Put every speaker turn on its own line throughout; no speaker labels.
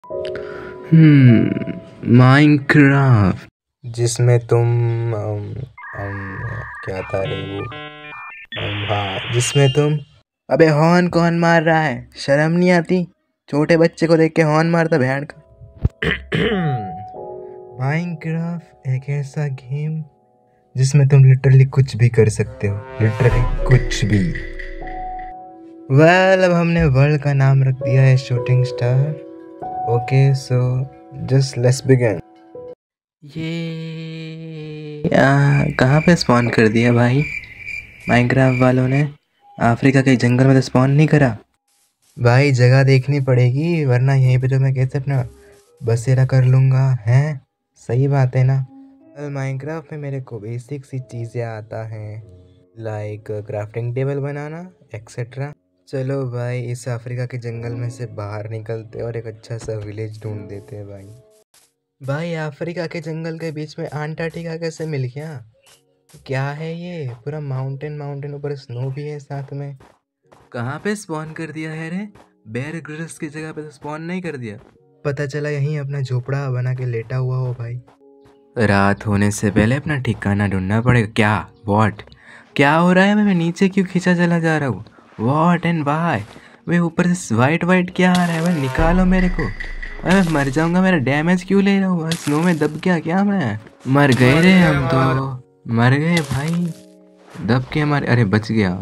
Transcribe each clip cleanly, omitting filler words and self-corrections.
Minecraft जिसमें तुम क्या था रे वो हाँ जिसमें तुम अबे हॉर्न कौन मार रहा है? शर्म नहीं आती? छोटे बच्चे को देख के हॉर्न मारता भैंड का। माइनक्राफ्ट एक ऐसा गेम जिसमें तुम लिटरली कुछ भी कर सकते हो, लिटरली कुछ भी। अब हमने वर्ल्ड का नाम रख दिया है shooting star. Okay so just let's begin. ये कहाँ पे स्पॉन कर दिया भाई माइनक्राफ्ट वालों ने? अफ्रीका के जंगल में तो स्पॉन नहीं करा भाई। जगह देखनी पड़ेगी वरना यहीं पे तो मैं कैसे अपना बसेरा कर लूँगा। हैं सही बात है ना? माइनक्राफ्ट में मेरे को बेसिक सी चीज़ें आता है, लाइक क्राफ्टिंग टेबल बनाना एक्सेट्रा। चलो भाई इस अफ्रीका के जंगल में से बाहर निकलते और एक अच्छा सा विलेज ढूंढ देते हैं भाई अफ्रीका के जंगल के बीच में अंटार्कटिका कैसे मिल गया? क्या है ये? पूरा माउंटेन ऊपर स्नो भी है साथ में। कहाँ पे स्पॉन कर दिया है रे? बेयर ग्रिल्स की जगह पे तो स्पॉन नहीं कर दिया। पता चला यहीं अपना झोपड़ा बना के लेटा हुआ हो भाई। रात होने से पहले अपना ठिकाना ढूंढना पड़ेगा। क्या व्हाट क्या हो रहा है? मैं नीचे क्यों खींचा चला जा रहा हूँ? What and Y? वे ऊपर से वाइट क्या आ रहा है भाई? निकालो मेरे को। अरे मर जाऊंगा। मेरा डैमेज क्यों ले रहा हूँ? स्नो में दब गया क्या मैं? मर गए रे हम तो, मर गए भाई दब के हमारे। अरे बच गया।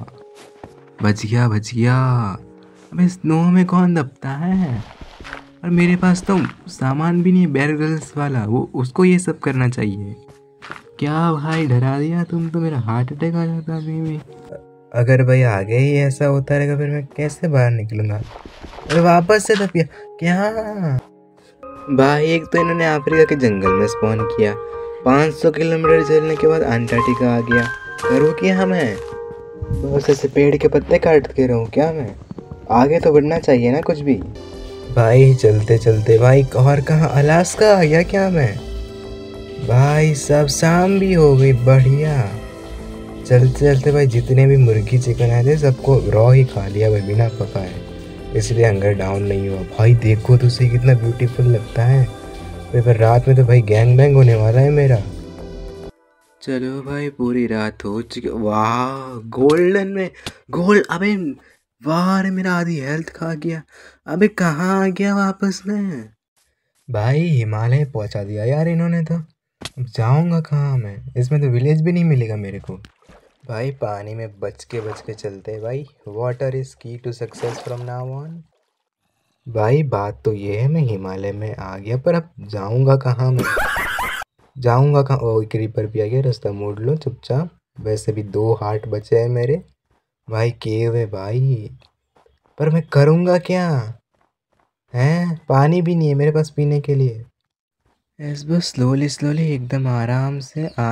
अबे स्नो में कौन दबता है? और मेरे पास तो सामान भी नहीं है बेयर ग्रिल्स वाला, वो उसको ये सब करना चाहिए। क्या भाई डरा दिया तुम तो, मेरा हार्ट अटैक आ जाता अभी भी। अगर भाई आगे ही ऐसा होता रहेगा फिर मैं कैसे बाहर निकलूंगा? अरे वापस से दब गया क्या भाई? एक तो इन्होंने अफ्रीका के जंगल में स्पॉन किया, 500 किलोमीटर चलने के बाद अंटार्कटिका आ गया। करूँ क्या मैं? बस ऐसे पेड़ के पत्ते काट के रहूँ क्या मैं? आगे तो बढ़ना चाहिए ना कुछ भी। भाई चलते चलते भाई और कहाँ अलास्का आ गया क्या मैं? भाई सब शाम भी हो गई। बढ़िया। चलते चलते भाई जितने भी मुर्गी चिकन आए थे सबको रॉ ही खा लिया भाई, बिना पकाए, इसलिए हंगर डाउन नहीं हुआ। भाई देखो तो सही कितना ब्यूटीफुल लगता है। पर रात में तो भाई गैंग बैंग होने वाला है मेरा। चलो भाई पूरी रात हो चुकी। वाह गोल्डन में गोल्ड। अबे वाह रे मेरा आधी हेल्थ खा गया। अबे कहाँ आ गया वापस में? भाई हिमालय पहुंचा दिया यार इन्होंने तो। अब जाऊंगा कहाँ मैं? इसमें तो विलेज भी नहीं मिलेगा मेरे को। भाई पानी में बच के चलते हैं भाई। Water is key to success from now on. भाई बात तो ये है मैं हिमालय में आ गया, पर अब जाऊंगा कहाँ मैं? जाऊंगा कहाँ? ओ क्रीपर भी आ गया, रास्ता मोड़ लो चुपचाप। वैसे भी 2 हार्ट बचे हैं मेरे। भाई केव है भाई, पर मैं करूँगा क्या? हैं पानी भी नहीं है मेरे पास पीने के लिए। बस बस स्लोली एकदम आराम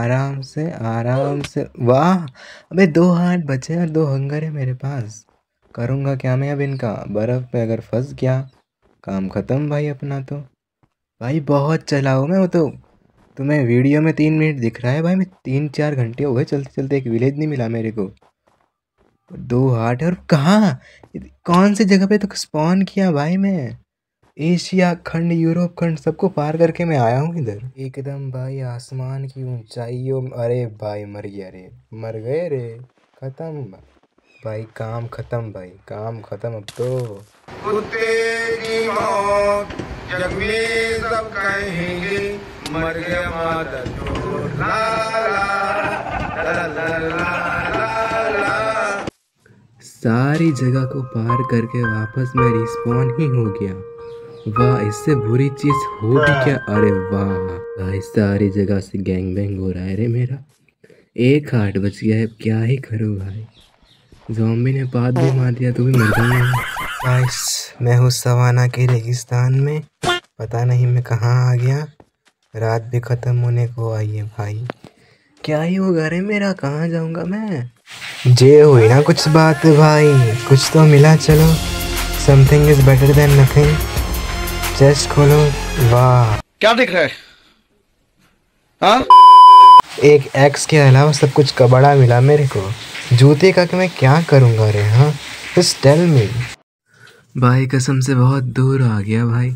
से। वाह अबे 2 हार्ट बचे और 2 हंगर है मेरे पास। करूँगा क्या मैं अब इनका? बर्फ़ पे अगर फंस गया काम ख़त्म भाई अपना तो। भाई बहुत चला हूँ मैं। वो तो तुम्हें वीडियो में 3 मिनट दिख रहा है भाई, मैं 3-4 घंटे हो गए चलते चलते। एक विलेज नहीं मिला मेरे को। 2 हार्ट है और कहाँ कौन सी जगह पे तो स्पॉन किया भाई मैं? एशिया खंड, यूरोप खंड सबको पार करके मैं आया हूँ इधर एकदम भाई आसमान की ऊंचाइयों। अरे भाई मर गया रे, मर गए रे, खत्म भाई, काम खत्म भाई, काम खत्म अब तो।
कुत्ते की मौत जग में सब कहेंगे, मर गया माता चोर। ला ला ला ला ला ला।
सारी जगह को पार करके वापस मैं रिस्पॉन ही हो गया। वाह इससे बुरी चीज हो भी क्या? अरे वाह भाई सारी जगह से गैंग बैंग हो रहा है रे मेरा। 1 हार्ट बच गया है, अब क्या ही करूँ भाई? ज़ॉम्बी ने पाद भी मार दिया तो भी मर जाऊंगा। गाइस मैं हूँ सवाना के रेगिस्तान में, पता नहीं मैं कहाँ आ गया। रात भी ख़त्म होने को आई है भाई, क्या ही होगा रे मेरा? कहाँ जाऊंगा मैं? जे हुई ना कुछ बात भाई, कुछ तो मिला। चलो something is better than nothing. Chest खोलो। वाह
क्या दिख रहा है? हाँ
एक एक्स के अलावा सब कुछ कबाड़ा मिला मेरे को। जूते का कि मैं क्या करूँगा रे? हाँ जस्ट टेल मी। भाई कसम से बहुत दूर आ गया भाई,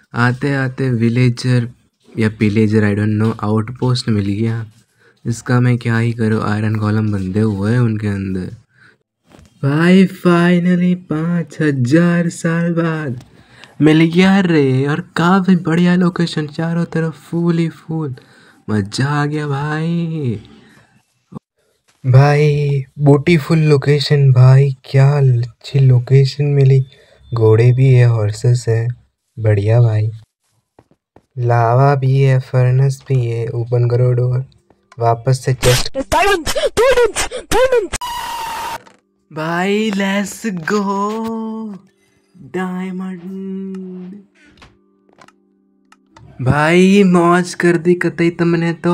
आते आते विलेजर या pillager I don't know outpost मिल गया। इसका मैं क्या ही करूँ, आयरन कॉलम बंधे हुए हैं उनके अंदर। भाई फाइनली 5000 साल बाद मिल गया रे, और काफी बढ़िया लोकेशन, चारों तरफ फूल ही फूल, मजा आ गया भाई। भाई ब्यूटीफुल लोकेशन भाई, क्या अच्छी लोकेशन मिली। घोड़े भी है, हॉर्सेस है, बढ़िया भाई। लावा भी है, फर्नेस भी है। ओपन करो डोर, वापस से चेस्ट। भाई लेट्स गो डायमंड। भाई मौज कर दी कतई तुमने तो।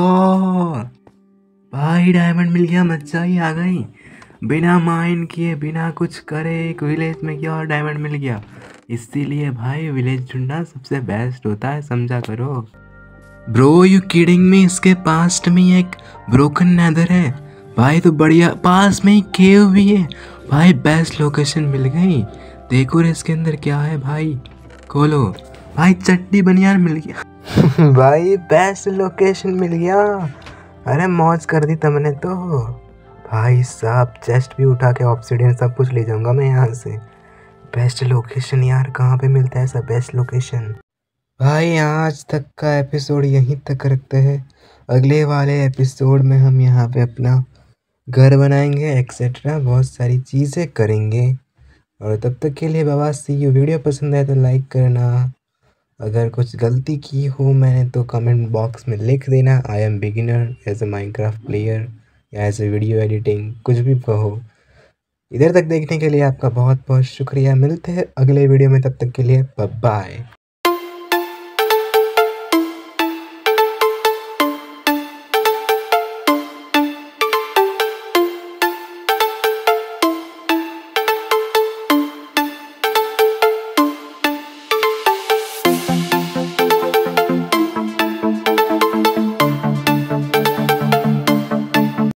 भाई डायमंड मिल गया, मजा ही आ गई। बिना माइन किए, बिना कुछ करे एक विलेज में गया और डायमंड मिल गया। इसीलिए भाई विलेज ढूंढना सबसे बेस्ट होता है, समझा करो। ब्रो यू किडिंग मी, इसके पास्ट में एक ब्रोकन नेदर है भाई, तो बढ़िया। पास में ही केव भी है भाई, बेस्ट लोकेशन मिल गई। देखो रे इसके अंदर क्या है भाई, खोलो भाई, चट्टी बनियान मिल गया। भाई बेस्ट लोकेशन मिल गया। अरे मौज कर दी तुमने तो भाई साहब। चेस्ट भी उठा के ऑब्सिडियन सब कुछ ले जाऊंगा मैं यहाँ से। बेस्ट लोकेशन यार, कहाँ पे मिलता है ऐसा बेस्ट लोकेशन। भाई आज तक का एपिसोड यहीं तक रखते हैं। अगले वाले एपिसोड में हम यहाँ पे अपना घर बनाएंगे एक्सेट्रा, बहुत सारी चीज़ें करेंगे। और तब तक के लिए बाबा, सी यू। वीडियो पसंद आए तो लाइक करना। अगर कुछ गलती की हो मैंने तो कमेंट बॉक्स में लिख देना। I am beginner as a Minecraft player या एज अ वीडियो एडिटिंग, कुछ भी कहो। इधर तक देखने के लिए आपका बहुत बहुत शुक्रिया। मिलते हैं अगले वीडियो में, तब तक के लिए बाय बाय।